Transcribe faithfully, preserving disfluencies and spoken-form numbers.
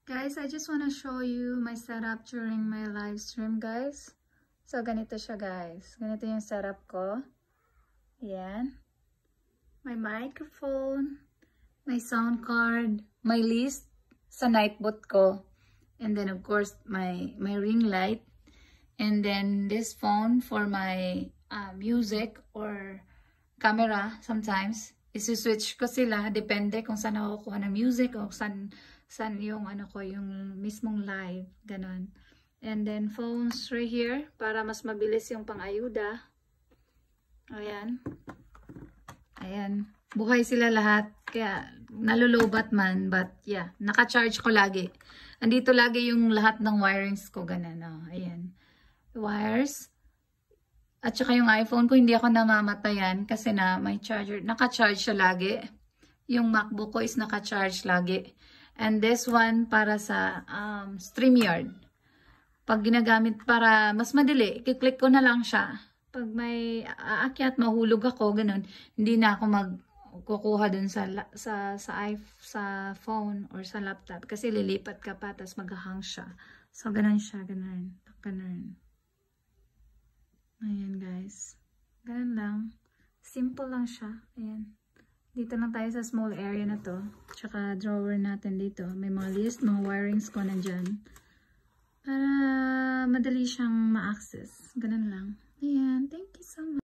Guys, I just want to show you my setup during my live stream, guys. So, ganito siya, guys. Ganito yung setup ko. Ayan. My microphone, my sound card, my list sa nightbot ko. And then, of course, my, my ring light. And then, this phone for my uh, music or camera sometimes. Isi-switch ko sila. Depende kung saan ako kukuha ng music o saan saan yung ano ko, yung mismong live, ganun. And then phones right here para mas mabilis yung pang-ayuda. Ayan. Ayan. Buhay sila lahat. Kaya nalulobat man, but yeah, naka-charge ko lagi. Andito lagi yung lahat ng wirings ko, ganun. Oh, ayan. Wires. At saka yung iPhone ko, hindi ako namamatayan kasi na may charger. Naka-charge siya lagi. Yung MacBook ko is naka-charge lagi. And this one para sa um, StreamYard. Pag ginagamit para mas madali, kiklik ko na lang siya. Pag may aakyat, mahulog ako, ganun. Hindi na ako magkukuha dun sa, sa, sa, sa phone or sa laptop. Kasi lilipat ka pa, tapos maghahang siya. So, ganun siya, ganun. Ganun. Ayan, guys. Ganun lang. Simple lang siya. Ayan. Dito lang tayo sa small area na to. Tsaka drawer natin dito. May mga list, mga wirings ko nandyan. Para madali siyang ma-access. Ganun lang. Ayan. Thank you so much.